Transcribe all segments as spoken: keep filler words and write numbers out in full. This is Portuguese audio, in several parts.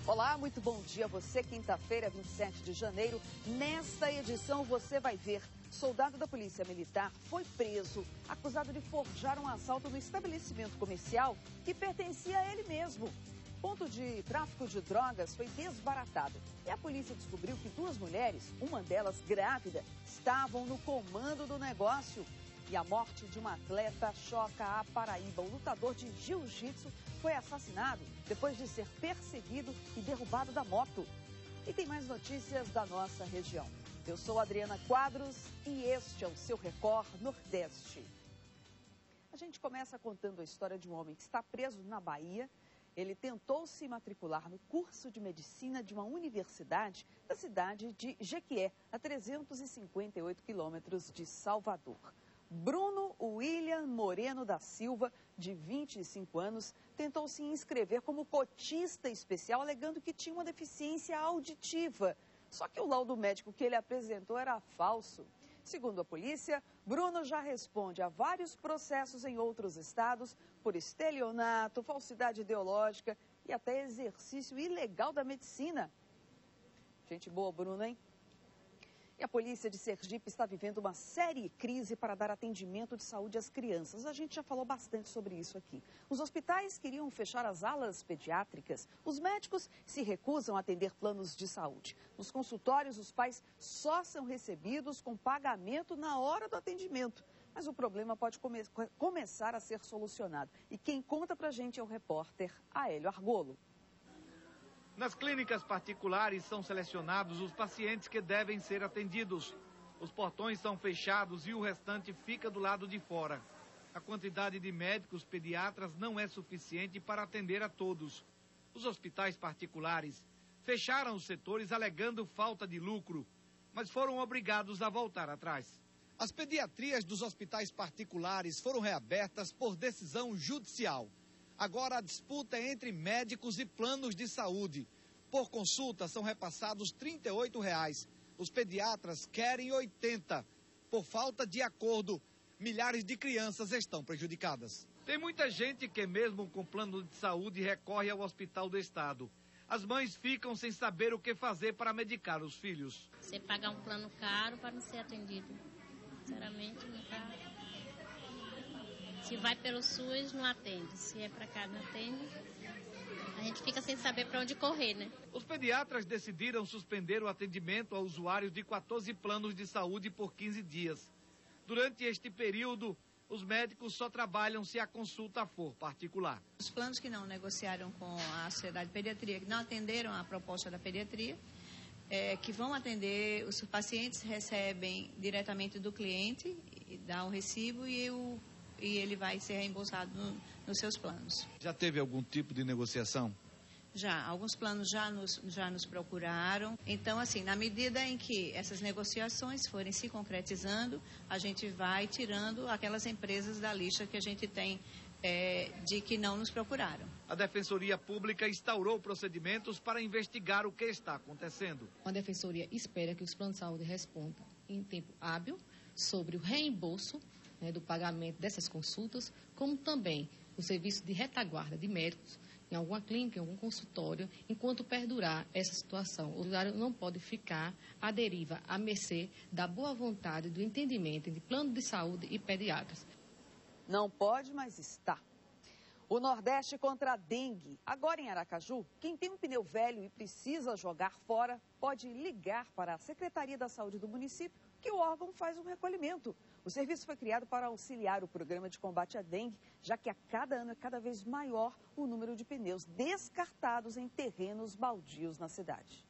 Olá, muito bom dia a você. Quinta-feira, vinte e sete de janeiro. Nesta edição você vai ver: soldado da Polícia Militar foi preso, acusado de forjar um assalto no estabelecimento comercial que pertencia a ele mesmo. Ponto de tráfico de drogas foi desbaratado e a polícia descobriu que duas mulheres, uma delas grávida, estavam no comando do negócio. E a morte de uma atleta choca a Paraíba. O lutador de jiu-jitsu foi assassinado depois de ser perseguido e derrubado da moto. E tem mais notícias da nossa região. Eu sou Adriana Quadros e este é o seu Record Nordeste. A gente começa contando a história de um homem que está preso na Bahia. Ele tentou se matricular no curso de medicina de uma universidade da cidade de Jequié, a trezentos e cinquenta e oito quilômetros de Salvador. Bruno William Moreno da Silva, de vinte e cinco anos, tentou se inscrever como cotista especial, alegando que tinha uma deficiência auditiva. Só que o laudo médico que ele apresentou era falso. Segundo a polícia, Bruno já responde a vários processos em outros estados por estelionato, falsidade ideológica e até exercício ilegal da medicina. Gente boa, Bruno, hein? E a polícia de Sergipe está vivendo uma séria crise para dar atendimento de saúde às crianças. A gente já falou bastante sobre isso aqui. Os hospitais queriam fechar as alas pediátricas. Os médicos se recusam a atender planos de saúde. Nos consultórios, os pais só são recebidos com pagamento na hora do atendimento. Mas o problema pode come- começar a ser solucionado. E quem conta pra gente é o repórter Aélio Argolo. Nas clínicas particulares são selecionados os pacientes que devem ser atendidos. Os portões são fechados e o restante fica do lado de fora. A quantidade de médicos pediatras não é suficiente para atender a todos. Os hospitais particulares fecharam os setores alegando falta de lucro, mas foram obrigados a voltar atrás. As pediatrias dos hospitais particulares foram reabertas por decisão judicial. Agora a disputa é entre médicos e planos de saúde. Por consulta são repassados trinta e oito reais. Os pediatras querem oitenta. Por falta de acordo, milhares de crianças estão prejudicadas. Tem muita gente que mesmo com plano de saúde recorre ao hospital do estado. As mães ficam sem saber o que fazer para medicar os filhos. Você pagar um plano caro para não ser atendido. Sinceramente, não tá. Se vai pelo SUS, não atende. Se é para cá, não atende. A gente fica sem saber para onde correr, né? Os pediatras decidiram suspender o atendimento a usuários de quatorze planos de saúde por quinze dias. Durante este período, os médicos só trabalham se a consulta for particular. Os planos que não negociaram com a Sociedade de Pediatria, que não atenderam a proposta da pediatria, é, que vão atender, os pacientes recebem diretamente do cliente, dá um recibo e o e ele vai ser reembolsado no, nos seus planos. Já teve algum tipo de negociação? Já, alguns planos já nos, já nos procuraram. Então, assim, na medida em que essas negociações forem se concretizando, a gente vai tirando aquelas empresas da lista que a gente tem é, de que não nos procuraram. A Defensoria Pública instaurou procedimentos para investigar o que está acontecendo. A Defensoria espera que os planos de saúde respondam em tempo hábil sobre o reembolso, né, do pagamento dessas consultas, como também o serviço de retaguarda de médicos em alguma clínica, em algum consultório, enquanto perdurar essa situação. O usuário não pode ficar à deriva, à mercê da boa vontade, do entendimento entre plano de saúde e pediatras. Não pode, mas está. O Nordeste contra a dengue. Agora em Aracaju, quem tem um pneu velho e precisa jogar fora, pode ligar para a Secretaria da Saúde do município, que o órgão faz um recolhimento. O serviço foi criado para auxiliar o programa de combate à dengue, já que a cada ano é cada vez maior o número de pneus descartados em terrenos baldios na cidade.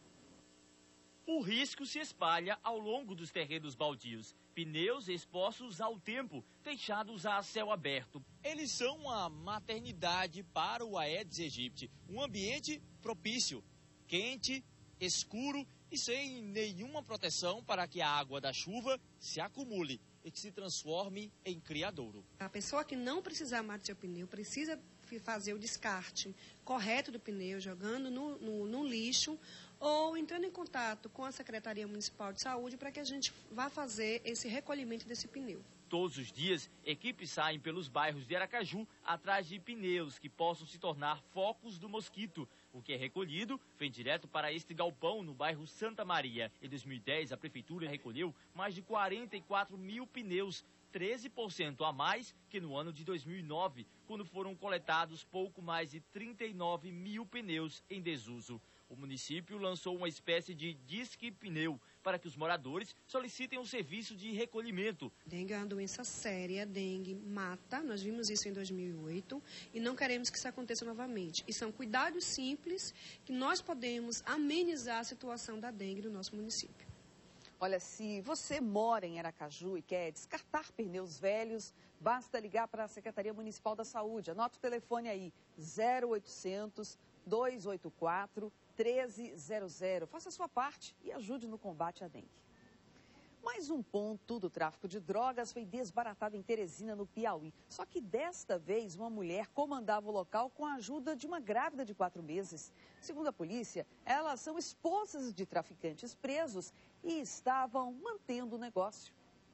O risco se espalha ao longo dos terrenos baldios. Pneus expostos ao tempo, deixados a céu aberto. Eles são uma maternidade para o Aedes aegypti, um ambiente propício, quente, escuro e sem nenhuma proteção para que a água da chuva se acumule e que se transforme em criadouro. A pessoa que não precisar mais do seu pneu precisa fazer o descarte correto do pneu, jogando no, no, no lixo ou entrando em contato com a Secretaria Municipal de Saúde para que a gente vá fazer esse recolhimento desse pneu. Todos os dias, equipes saem pelos bairros de Aracaju atrás de pneus que possam se tornar focos do mosquito. O que é recolhido vem direto para este galpão no bairro Santa Maria. Em dois mil e dez, a prefeitura recolheu mais de quarenta e quatro mil pneus, treze por cento a mais que no ano de dois mil e nove, quando foram coletados pouco mais de trinta e nove mil pneus em desuso. O município lançou uma espécie de Disque Pneu para que os moradores solicitem um serviço de recolhimento. Dengue é uma doença séria, dengue mata, nós vimos isso em dois mil e oito e não queremos que isso aconteça novamente. E são cuidados simples que nós podemos amenizar a situação da dengue no nosso município. Olha, se você mora em Aracaju e quer descartar pneus velhos, basta ligar para a Secretaria Municipal da Saúde. Anota o telefone aí, zero oitocentos, dois oito quatro, treze zero zero. Faça a sua parte e ajude no combate à dengue. Mais um ponto do tráfico de drogas foi desbaratado em Teresina, no Piauí. Só que desta vez uma mulher comandava o local com a ajuda de uma grávida de quatro meses. Segundo a polícia, elas são esposas de traficantes presos e estavam mantendo o negócio.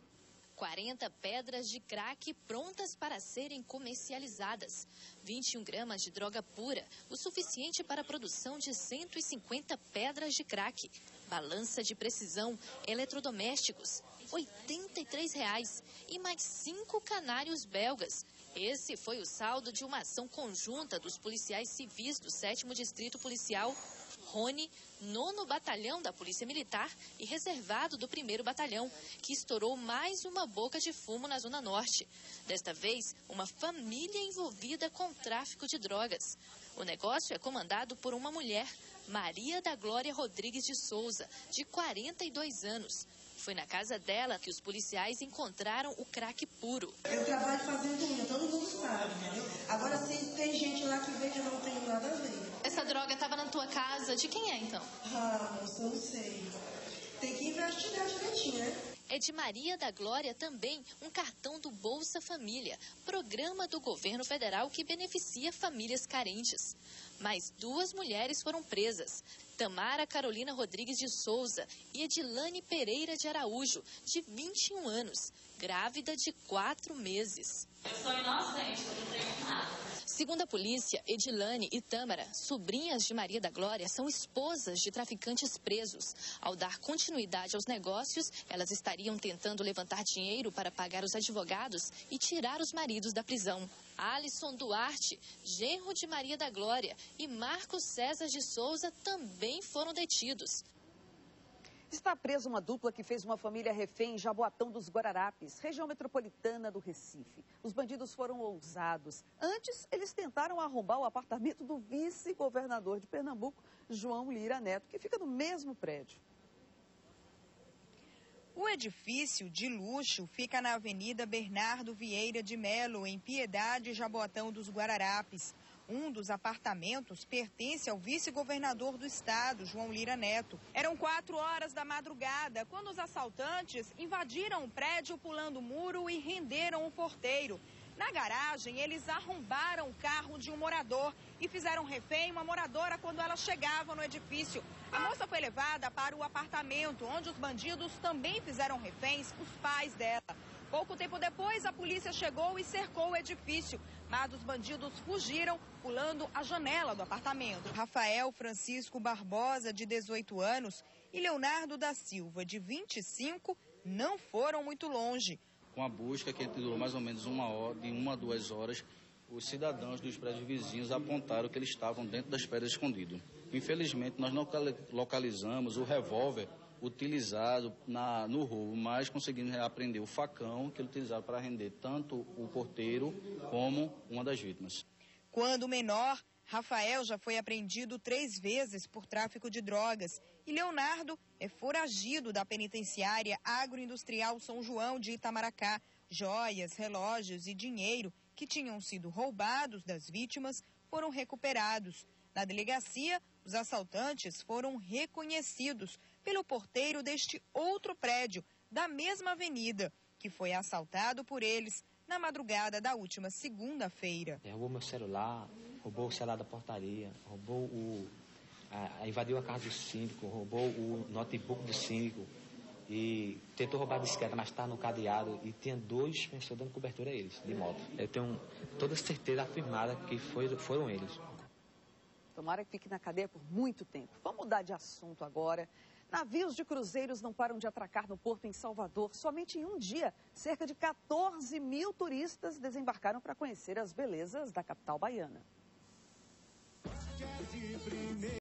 quarenta pedras de crack prontas para serem comercializadas. vinte e um gramas de droga pura, o suficiente para a produção de cento e cinquenta pedras de crack. Balança de precisão, eletrodomésticos, oitenta e três reais. E mais cinco canários belgas. Esse foi o saldo de uma ação conjunta dos policiais civis do sétimo Distrito Policial, Rony, nono Batalhão da Polícia Militar e reservado do primeiro Batalhão, que estourou mais uma boca de fumo na Zona Norte. Desta vez, uma família envolvida com tráfico de drogas. O negócio é comandado por uma mulher, Maria da Glória Rodrigues de Souza, de quarenta e dois anos. Foi na casa dela que os policiais encontraram o crack puro. Eu trabalho fazendo unha, todo mundo sabe, né? Agora, se tem gente lá que vê que eu não tenho nada a ver. Essa droga estava na tua casa, de quem é então? Ah, moça, não sei. Tem que investigar direitinho, né? É de Maria da Glória também um cartão do Bolsa Família, programa do governo federal que beneficia famílias carentes. Mais duas mulheres foram presas, Tamara Carolina Rodrigues de Souza e Edilane Pereira de Araújo, de vinte e um anos, grávida de quatro meses. Eu sou inocente, eu não tenho nada. Segundo a polícia, Edilane e Tâmara, sobrinhas de Maria da Glória, são esposas de traficantes presos. Ao dar continuidade aos negócios, elas estariam tentando levantar dinheiro para pagar os advogados e tirar os maridos da prisão. Alisson Duarte, genro de Maria da Glória, e Marcos César de Souza também foram detidos. Está presa uma dupla que fez uma família refém em Jaboatão dos Guararapes, região metropolitana do Recife. Os bandidos foram ousados. Antes, eles tentaram arrombar o apartamento do vice-governador de Pernambuco, João Lira Neto, que fica no mesmo prédio. O edifício de luxo fica na Avenida Bernardo Vieira de Melo, em Piedade, Jaboatão dos Guararapes. Um dos apartamentos pertence ao vice-governador do estado, João Lira Neto. Eram quatro horas da madrugada, quando os assaltantes invadiram o prédio pulando o muro e renderam o porteiro. Na garagem, eles arrombaram o carro de um morador e fizeram refém uma moradora quando ela chegava no edifício. A moça foi levada para o apartamento, onde os bandidos também fizeram reféns os pais dela. Pouco tempo depois, a polícia chegou e cercou o edifício, mas os bandidos fugiram, pulando a janela do apartamento. Rafael Francisco Barbosa, de dezoito anos, e Leonardo da Silva, de vinte e cinco, não foram muito longe. Com a busca, que durou mais ou menos uma hora, de uma a duas horas, os cidadãos dos prédios vizinhos apontaram que eles estavam dentro das pedras escondidos. Infelizmente, nós não localizamos o revólver utilizado na, no roubo, mas conseguimos apreender o facão que ele utilizava para render tanto o porteiro como uma das vítimas. Quando menor, Rafael já foi apreendido três vezes por tráfico de drogas e Leonardo é foragido da penitenciária agroindustrial São João de Itamaracá. Joias, relógios e dinheiro que tinham sido roubados das vítimas foram recuperados. Na delegacia, os assaltantes foram reconhecidos pelo porteiro deste outro prédio, da mesma avenida, que foi assaltado por eles na madrugada da última segunda-feira. Roubou meu celular, roubou o celular da portaria, roubou o... A, invadiu a casa do síndico, roubou o notebook do síndico e tentou roubar a bicicleta, mas está no cadeado e tinha dois pessoas dando cobertura a eles, de moto. Eu tenho toda certeza afirmada que foi, foram eles. Tomara que fique na cadeia por muito tempo. Vamos mudar de assunto agora. Navios de cruzeiros não param de atracar no porto em Salvador. Somente em um dia, cerca de quatorze mil turistas desembarcaram para conhecer as belezas da capital baiana.